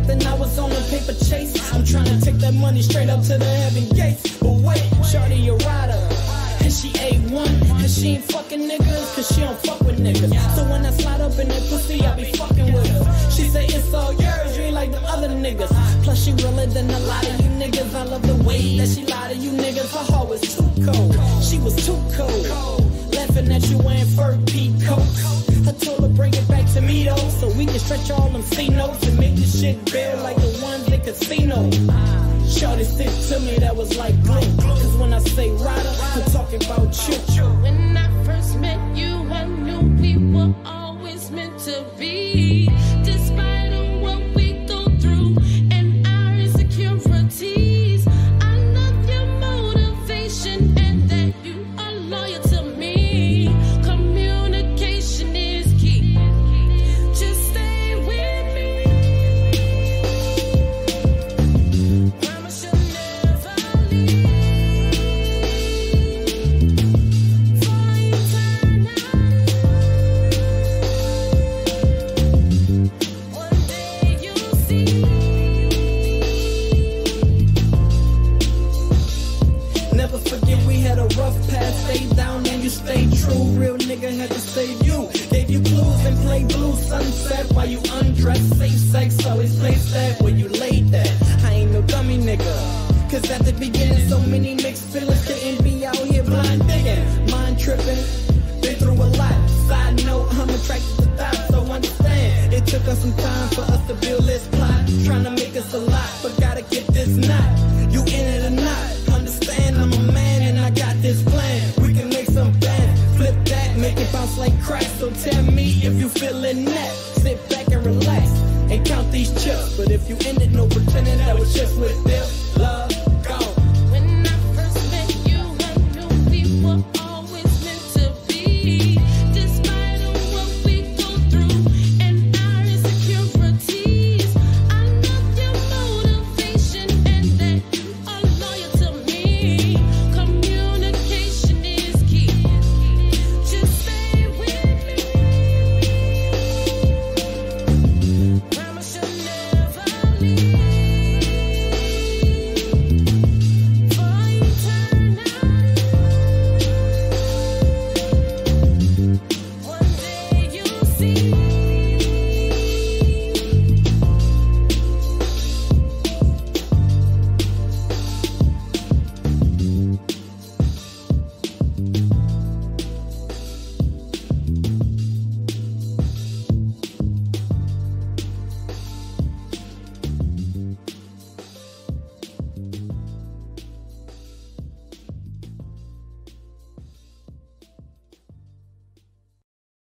then I was on a paper chase. I'm trying to take that money straight up to the heaven gates. But wait, shorty a rider, and she A1, and she ain't fucking niggas, cause she don't fuck with niggas. So when I slide up in that pussy, I be fucking with her. She say it's all yours, you ain't like the other niggas. Plus she realer than a lot of you niggas. I love the way that she lie to you niggas. Her heart was too cold, she was too cold. Laughing at you wearing fur peacoats. I told her bring it back to me though, so we can stretch all them C notes and make this shit real like the ones in casino. Shorty stick to me, that was like glue. Cause when I say rider, I'm talking about you. When I first met you, I knew we were always meant to be. Despite of what we go through and our insecurities, I love your motivation and that you are loyal to me. Communication is key. Just stay with me. Promise you'll never leave. For eternity. One day you'll see. Never forget we had a rough past. Stay down and you stay true. Real nigga had to save you. Gave you clues and played blue sunset while you undressed. Safe sex, always place that where you laid that. I ain't no dummy nigga, cause at the beginning so many mixed feelings couldn't be out here blind digging. Mind tripping, been through a lot. Side note, I'm attracted to thoughts, so understand. It took us some time for us to build this plot. Trying to make us a lot, but gotta get this knot. You in it or not? Understand I'm a man and I got this plan. We can make some bands, flip that, make it bounce like crack. So tell me if you feeling that. Sit back and relax and count these chips. But if you ended, no pretending that was just with this.